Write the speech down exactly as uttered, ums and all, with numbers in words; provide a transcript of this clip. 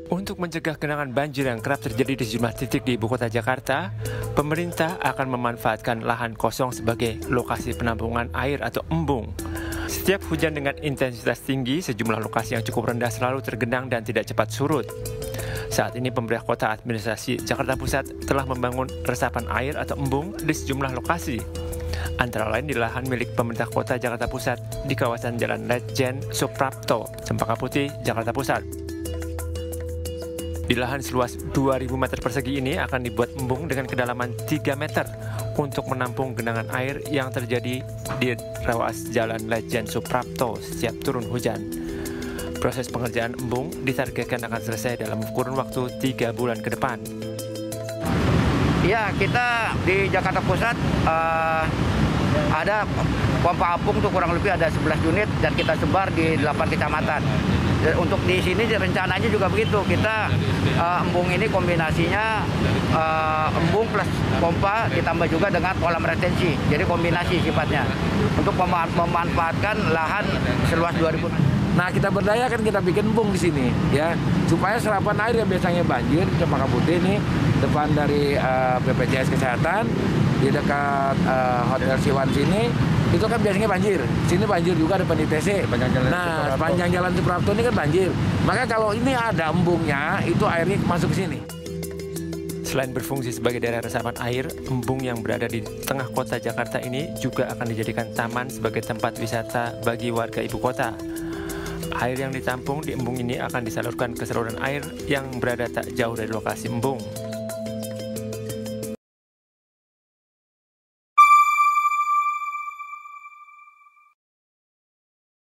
Untuk mencegah genangan banjir yang kerap terjadi di sejumlah titik di ibu kota Jakarta, pemerintah akan memanfaatkan lahan kosong sebagai lokasi penampungan air atau embung. Setiap hujan dengan intensitas tinggi, sejumlah lokasi yang cukup rendah selalu tergenang dan tidak cepat surut. Saat ini pemerintah kota administrasi Jakarta Pusat telah membangun resapan air atau embung di sejumlah lokasi. Antara lain di lahan milik pemerintah kota Jakarta Pusat di kawasan Jalan Ledjen Suprapto, Cempaka Putih, Jakarta Pusat. Di lahan seluas dua ribu meter persegi ini akan dibuat embung dengan kedalaman tiga meter untuk menampung genangan air yang terjadi di ruas Jalan Ledjen Suprapto setiap turun hujan. Proses pengerjaan embung ditargetkan akan selesai dalam kurun waktu tiga bulan ke depan. Ya, kita di Jakarta Pusat uh, ada pompa apung tuh kurang lebih ada sebelas unit dan kita sebar di delapan kecamatan. Untuk di sini rencananya juga begitu. Kita uh, embung ini kombinasinya uh, embung plus pompa ditambah juga dengan kolam retensi. Jadi kombinasi sifatnya untuk mem memanfaatkan lahan seluas dua ribu. Nah, kita berdaya kan kita bikin embung di sini ya, supaya serapan air yang biasanya banjir di Cempaka Putih ini depan dari uh, B P J S Kesehatan di dekat uh, Hotel Siwan sini itu kan biasanya banjir. Sini banjir juga depan I T C. Nah, sepanjang jalan Suprapto ini kan banjir. Maka kalau ini ada embungnya, itu airnya masuk ke sini. Selain berfungsi sebagai daerah resapan air, embung yang berada di tengah kota Jakarta ini juga akan dijadikan taman sebagai tempat wisata bagi warga ibu kota. Air yang ditampung di embung ini akan disalurkan ke saluran air yang berada tak jauh dari lokasi embung.